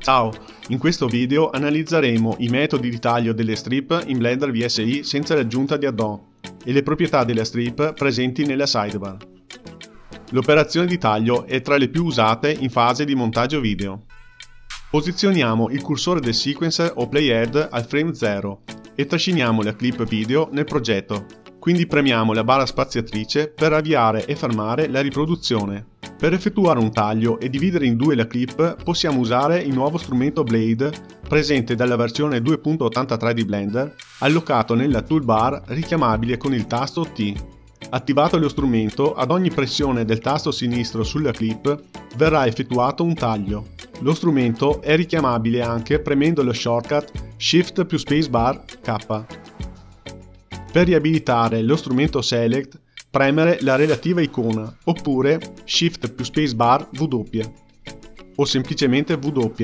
Ciao, in questo video analizzeremo i metodi di taglio delle strip in Blender VSI senza l'aggiunta di add-on e le proprietà della strip presenti nella sidebar. L'operazione di taglio è tra le più usate in fase di montaggio video. Posizioniamo il cursore del sequencer o playhead al frame 0 e trasciniamo la clip video nel progetto, quindi premiamo la barra spaziatrice per avviare e fermare la riproduzione. Per effettuare un taglio e dividere in due la clip possiamo usare il nuovo strumento Blade presente dalla versione 2.83 di Blender, allocato nella toolbar richiamabile con il tasto T. Attivato lo strumento, ad ogni pressione del tasto sinistro sulla clip verrà effettuato un taglio. Lo strumento è richiamabile anche premendo lo shortcut Shift più Spacebar K. Per riabilitare lo strumento Select, premere la relativa icona, oppure Shift più Spacebar W, o semplicemente W.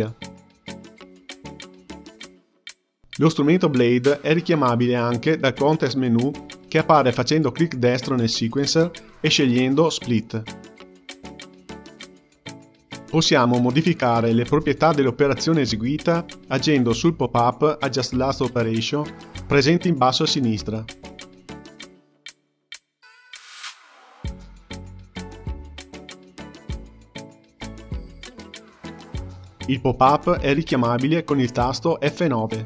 Lo strumento Blade è richiamabile anche dal context menu che appare facendo clic destro nel sequencer e scegliendo Split. Possiamo modificare le proprietà dell'operazione eseguita agendo sul pop-up Adjust Last Operation presente in basso a sinistra. Il pop-up è richiamabile con il tasto F9.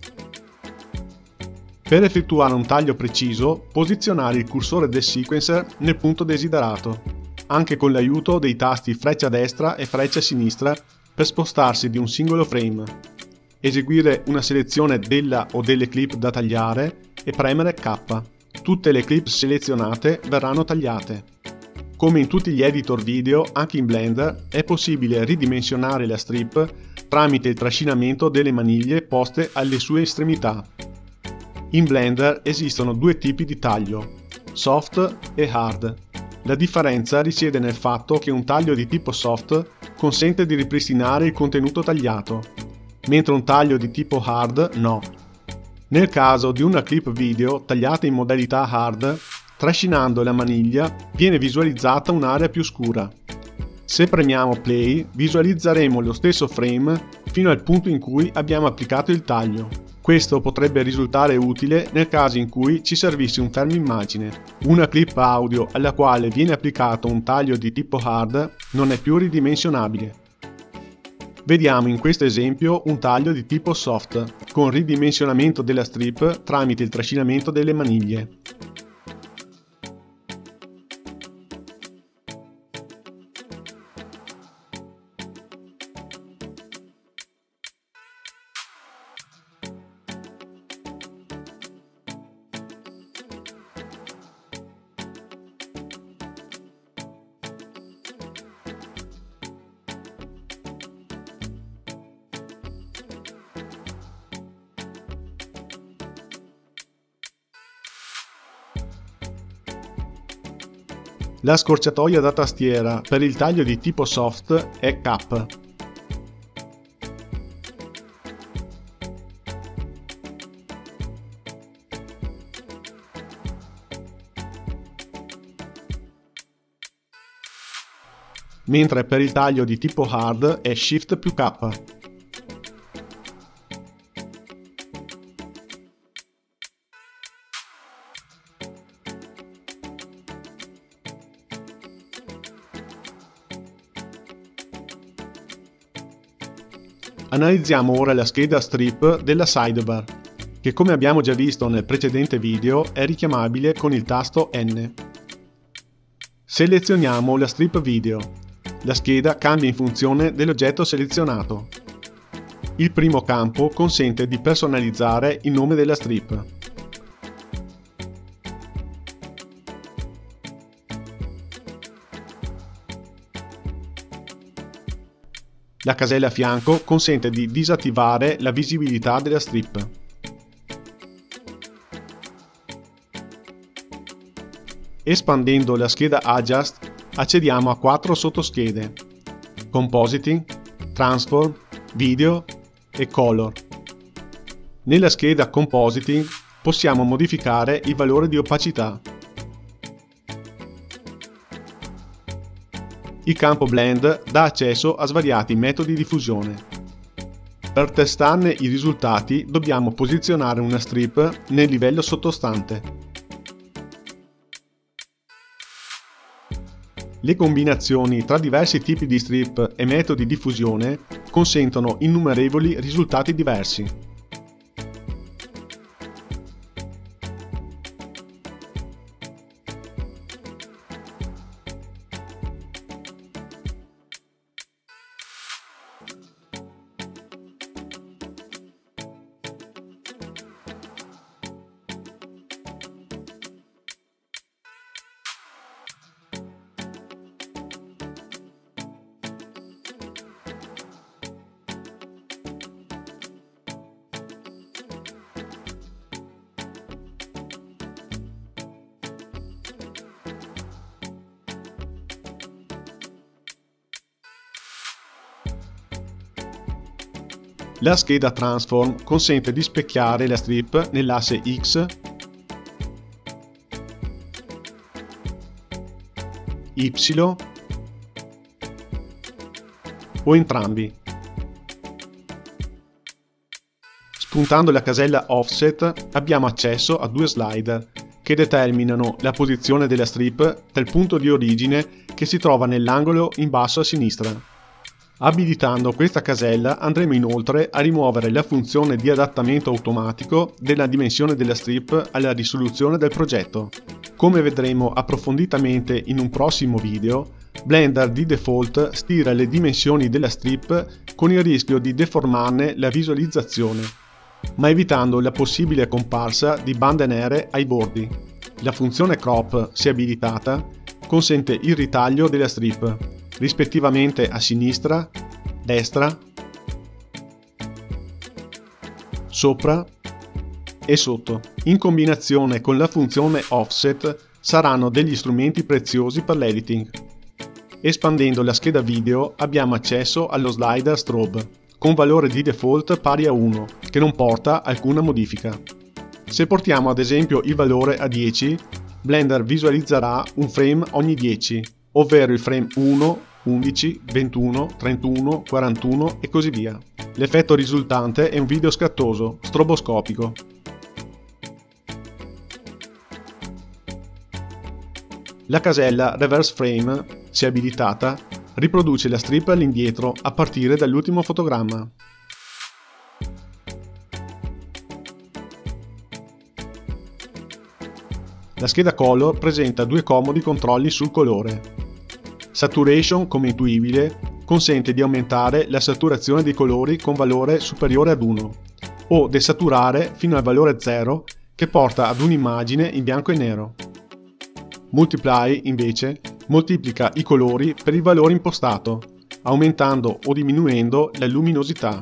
Per effettuare un taglio preciso, posizionare il cursore del sequencer nel punto desiderato, anche con l'aiuto dei tasti freccia destra e freccia sinistra per spostarsi di un singolo frame, eseguire una selezione della o delle clip da tagliare e premere K. Tutte le clip selezionate verranno tagliate. Come in tutti gli editor video, anche in Blender è possibile ridimensionare la strip tramite il trascinamento delle maniglie poste alle sue estremità. In Blender esistono due tipi di taglio, soft e hard. La differenza risiede nel fatto che un taglio di tipo soft consente di ripristinare il contenuto tagliato, mentre un taglio di tipo hard no. Nel caso di una clip video tagliata in modalità hard, trascinando la maniglia viene visualizzata un'area più scura. Se premiamo play, visualizzeremo lo stesso frame fino al punto in cui abbiamo applicato il taglio. Questo potrebbe risultare utile nel caso in cui ci servisse un fermo immagine. Una clip audio alla quale viene applicato un taglio di tipo hard non è più ridimensionabile. Vediamo in questo esempio un taglio di tipo soft, con ridimensionamento della strip tramite il trascinamento delle maniglie. La scorciatoia da tastiera per il taglio di tipo soft è K. Mentre per il taglio di tipo hard è Shift più K. Analizziamo ora la scheda strip della sidebar, che come abbiamo già visto nel precedente video è richiamabile con il tasto N. Selezioniamo la strip video. La scheda cambia in funzione dell'oggetto selezionato. Il primo campo consente di personalizzare il nome della strip. La casella a fianco consente di disattivare la visibilità della strip. Espandendo la scheda Adjust accediamo a 4 sottoschede: Compositing, Transform, Video e Color. Nella scheda Compositing possiamo modificare il valore di opacità. Il campo Blend dà accesso a svariati metodi di fusione. Per testarne i risultati dobbiamo posizionare una strip nel livello sottostante. Le combinazioni tra diversi tipi di strip e metodi di fusione consentono innumerevoli risultati diversi. La scheda Transform consente di specchiare la strip nell'asse X, Y o entrambi. Spuntando la casella Offset abbiamo accesso a due slider che determinano la posizione della strip dal punto di origine che si trova nell'angolo in basso a sinistra. Abilitando questa casella andremo inoltre a rimuovere la funzione di adattamento automatico della dimensione della strip alla risoluzione del progetto. Come vedremo approfonditamente in un prossimo video, Blender di default stira le dimensioni della strip con il rischio di deformarne la visualizzazione, ma evitando la possibile comparsa di bande nere ai bordi. La funzione Crop, se abilitata, consente il ritaglio della strip, rispettivamente a sinistra, destra, sopra e sotto. In combinazione con la funzione Offset saranno degli strumenti preziosi per l'editing. Espandendo la scheda video abbiamo accesso allo slider Strobe, con valore di default pari a 1, che non porta alcuna modifica. Se portiamo ad esempio il valore a 10, Blender visualizzerà un frame ogni 10, ovvero il frame 1, 11, 21, 31, 41 e così via. L'effetto risultante è un video scattoso, stroboscopico. La casella Reverse Frame, se abilitata, riproduce la strip all'indietro a partire dall'ultimo fotogramma. La scheda Color presenta due comodi controlli sul colore. Saturation, come intuibile, consente di aumentare la saturazione dei colori con valore superiore ad 1 o desaturare fino al valore 0 che porta ad un'immagine in bianco e nero. Multiply, invece, moltiplica i colori per il valore impostato, aumentando o diminuendo la luminosità.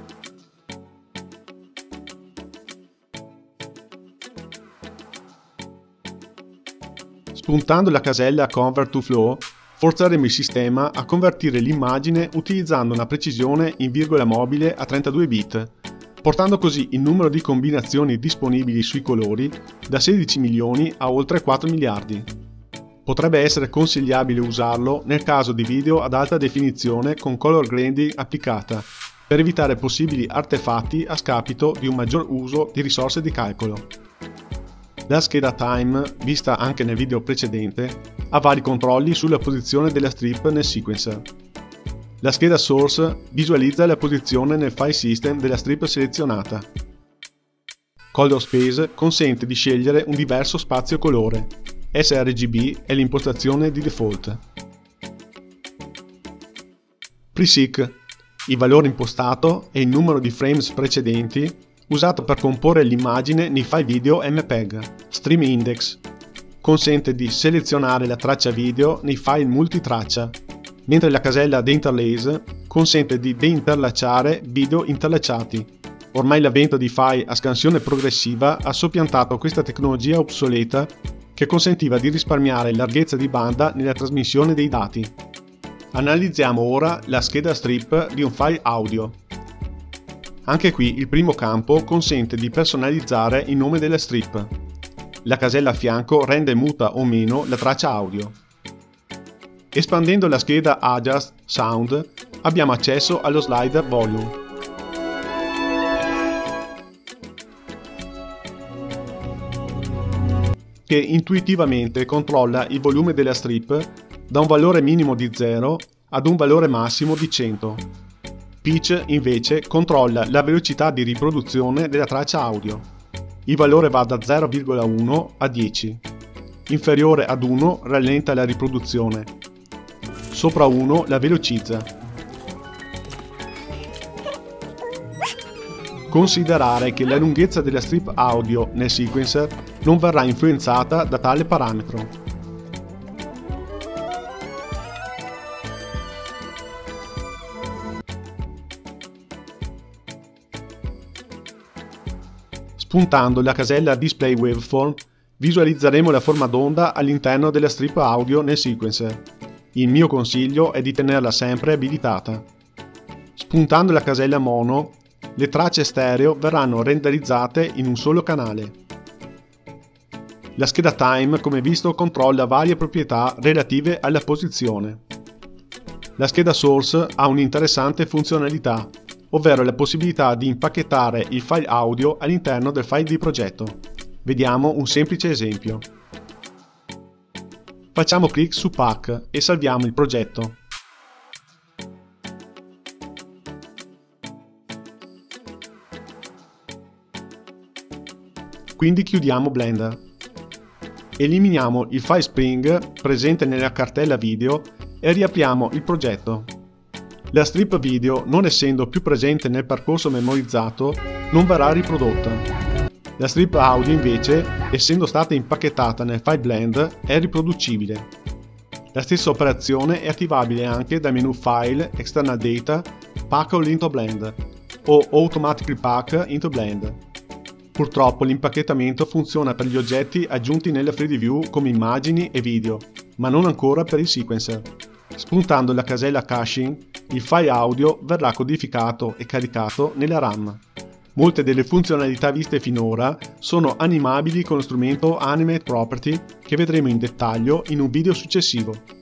Spuntando la casella Convert to Flow, forzeremo il sistema a convertire l'immagine utilizzando una precisione in virgola mobile a 32 bit, portando così il numero di combinazioni disponibili sui colori da 16 milioni a oltre 4 miliardi. Potrebbe essere consigliabile usarlo nel caso di video ad alta definizione con color grading applicata, per evitare possibili artefatti a scapito di un maggior uso di risorse di calcolo. La scheda Time, vista anche nel video precedente, ha vari controlli sulla posizione della strip nel sequencer. La scheda Source visualizza la posizione nel file system della strip selezionata. Color Space consente di scegliere un diverso spazio colore. sRGB è l'impostazione di default. Preseek, il valore impostato e il numero di frames precedenti usato per comporre l'immagine nei file video MPEG. Stream Index consente di selezionare la traccia video nei file multitraccia, mentre la casella Deinterlace consente di deinterlacciare video interlacciati. Ormai l'avvento di file a scansione progressiva ha soppiantato questa tecnologia obsoleta che consentiva di risparmiare larghezza di banda nella trasmissione dei dati. Analizziamo ora la scheda strip di un file audio. Anche qui il primo campo consente di personalizzare il nome della strip. La casella a fianco rende muta o meno la traccia audio. Espandendo la scheda Adjust Sound abbiamo accesso allo slider Volume. che intuitivamente controlla il volume della strip da un valore minimo di 0 ad un valore massimo di 100. Pitch invece controlla la velocità di riproduzione della traccia audio. Il valore va da 0,1 a 10. Inferiore ad 1 rallenta la riproduzione. Sopra 1 la velocizza. Considerare che la lunghezza della strip audio nel sequencer non verrà influenzata da tale parametro. Spuntando la casella Display Waveform, visualizzeremo la forma d'onda all'interno della strip audio nel sequencer. Il mio consiglio è di tenerla sempre abilitata. Spuntando la casella Mono, le tracce stereo verranno renderizzate in un solo canale. La scheda Time, come visto, controlla varie proprietà relative alla posizione. La scheda Source ha un'interessante funzionalità, ovvero la possibilità di impacchettare il file audio all'interno del file di progetto. Vediamo un semplice esempio. Facciamo clic su Pack e salviamo il progetto. Quindi chiudiamo Blender. Eliminiamo il file Spring presente nella cartella video e riapriamo il progetto. La strip video, non essendo più presente nel percorso memorizzato, non verrà riprodotta. La strip audio invece, essendo stata impacchettata nel file blend, è riproducibile. La stessa operazione è attivabile anche dal menu File, External Data, Pack All into Blend o Automatically Pack into Blend. Purtroppo l'impacchettamento funziona per gli oggetti aggiunti nella 3D View come immagini e video, ma non ancora per il sequencer. Spuntando la casella Caching, il file audio verrà codificato e caricato nella RAM. Molte delle funzionalità viste finora sono animabili con lo strumento Animate Property che vedremo in dettaglio in un video successivo.